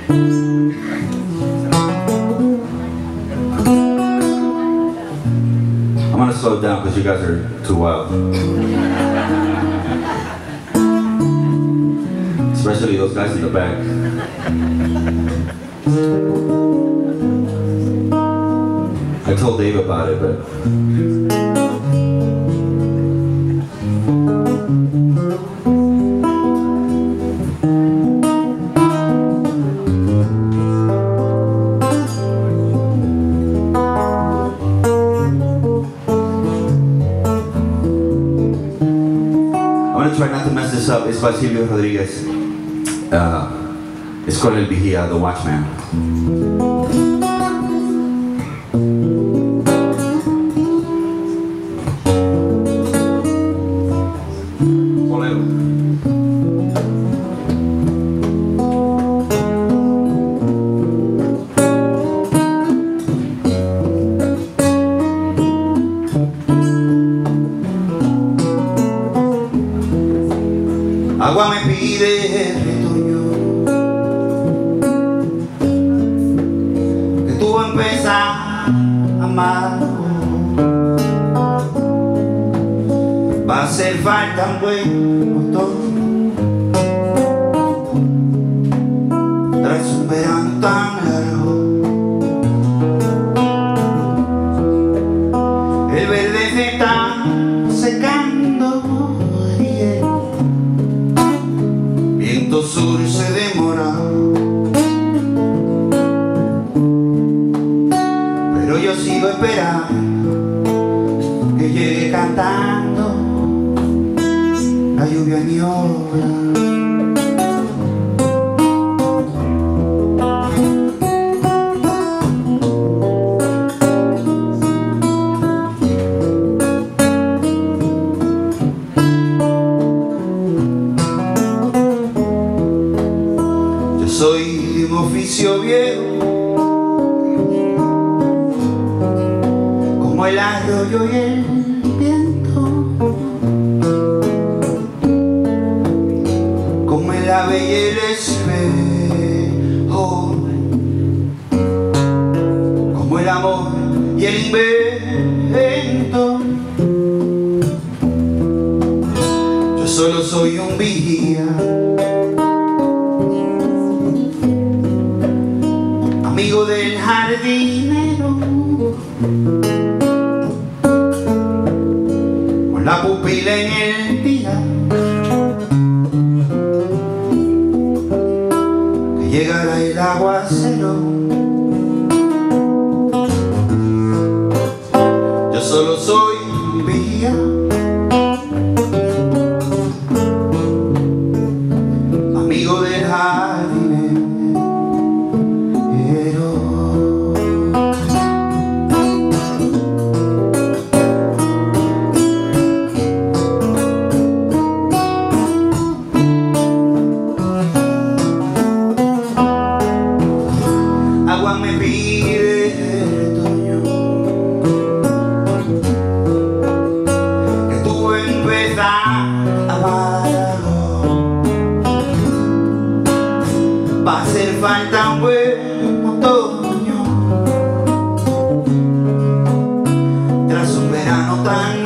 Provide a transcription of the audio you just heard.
I'm gonna slow it down because you guys are too wild. Especially those guys in the back. I told Dave about it, but I'm gonna try not to mess this up. It's by Silvio Rodriguez. It's called El Vigía, the Watchman. Agua me pide el retoño que tú empiezas amargo. Va a hacer falta un buen motor. Tras un verano tan largo, el verde se está secando y el viento sur se demora, pero yo sigo esperando que llegue cantando la lluvia en mi obra. Soy de un oficio viejo, como el arroyo y el viento, como el ave y el espejo, como el amor y el invento. Yo solo soy un vigía, amigo del jardinero, con la pupila en el día, que llegará el aguacero. Yo solo soy un vigía, amigo del jardinero. Agua me pide el retoño que tú empiezas amargo. Va a hacer falta un buen otoño tras un verano tan